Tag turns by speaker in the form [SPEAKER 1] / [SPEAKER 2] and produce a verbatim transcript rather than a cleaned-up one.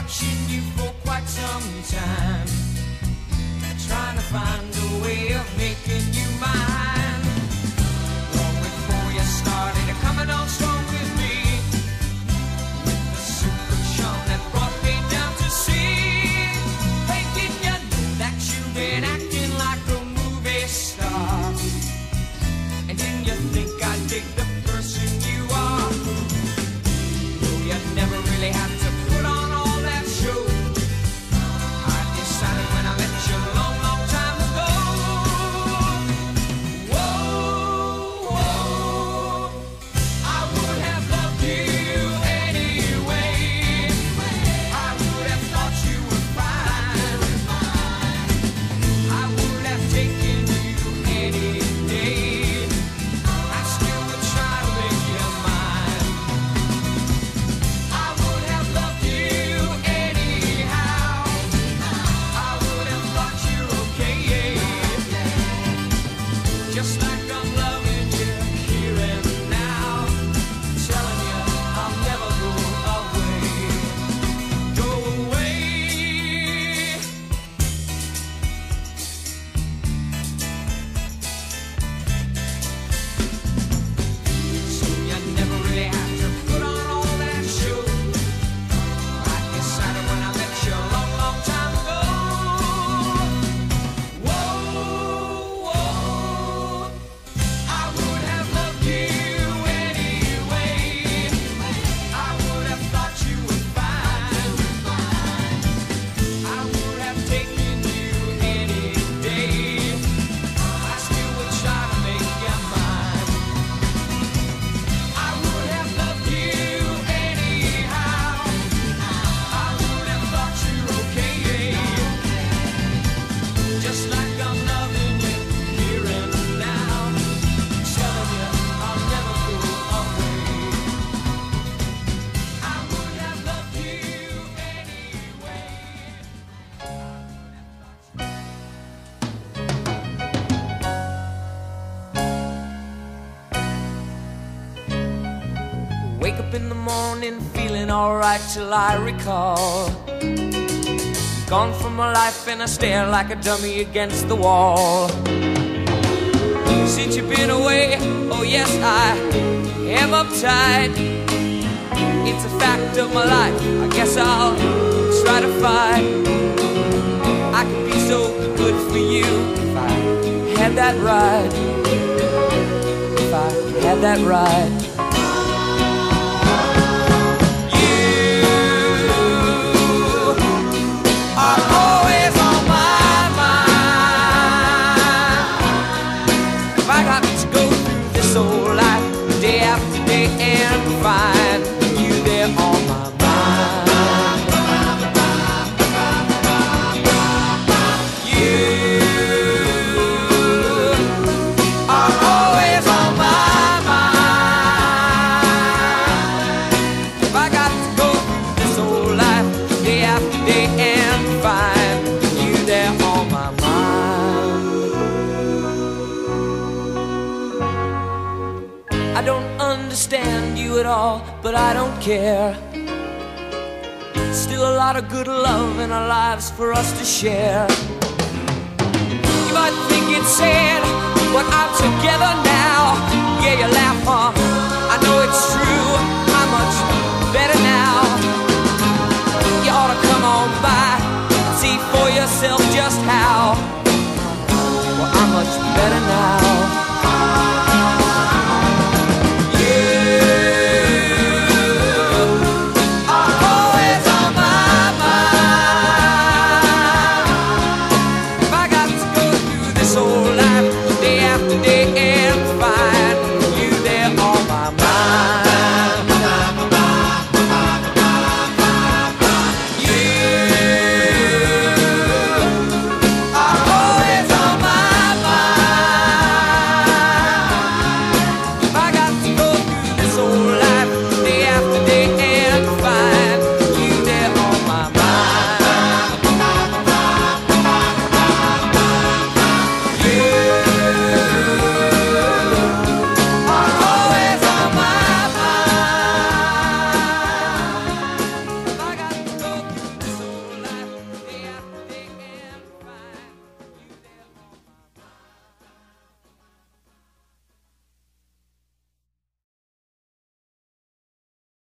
[SPEAKER 1] watching you for quite some time, trying to find a way of making you mine. Long before you started coming on strong with me, with the super charm that brought me down to sea. Hey, didn't you know that you've been acting like a movie star? And didn't you think I dig the person you are? No, you never really had to put on all that show. I decided when I met you a long, long time ago. Whoa, whoa, I would have loved you anyway. I would have thought you were fine. I would have taken you any day. I still would try to make you mine. I would have loved you anyhow. I would have thought you okay. Just like I'm loving you here and now. Telling you I'll never go away. Go away. So you never really had to put on all that show. I decided when I met you a long, long time ago. Whoa, whoa, I would have loved you anyway. I would have thought you were fine. I would have taken you any day. I still would try to make you mine. I would have loved you anyhow. I would have thought you okay. Just like I'm loving you here and now. Telling you I'll never go away. I would have loved you anyway. Wake up in the morning feeling alright till I recall. Gone from my life and I stare like a dummy against the wall. Since you've been away, oh yes, I am uptight. It's a fact of my life, I guess I'll try to fight. I could be so good for you if I had that right. If I had that right. Are always on my mind. If I got to go through this whole life, day after day, and find you there on my mind. You are always on my mind. If I got to go through this whole life, day after day, and find you there on my mind. I don't understand you at all, but I don't care. Still a lot of good love in our lives for us to share. You might think it's sad, but I'm together now. Yeah, you laugh, huh? I know it's true. I'm much better now. You ought to come on by and see for yourself just how. Well, I'm much better now.